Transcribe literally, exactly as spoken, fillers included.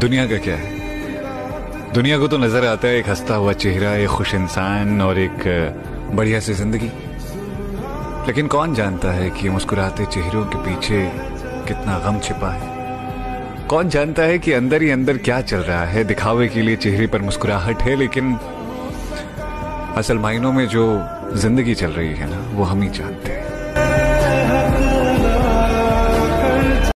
दुनिया का क्या है? दुनिया को तो नजर आता है एक हंसता हुआ चेहरा, एक खुश इंसान और एक बढ़िया सी जिंदगी। लेकिन कौन जानता है कि मुस्कुराते चेहरों के पीछे कितना गम छिपा है? कौन जानता है कि अंदर ही अंदर क्या चल रहा है? दिखावे के लिए चेहरे पर मुस्कुराहट है, लेकिन असल मायनों में जो जिंदगी चल रही है ना, वो हम ही जानते हैं।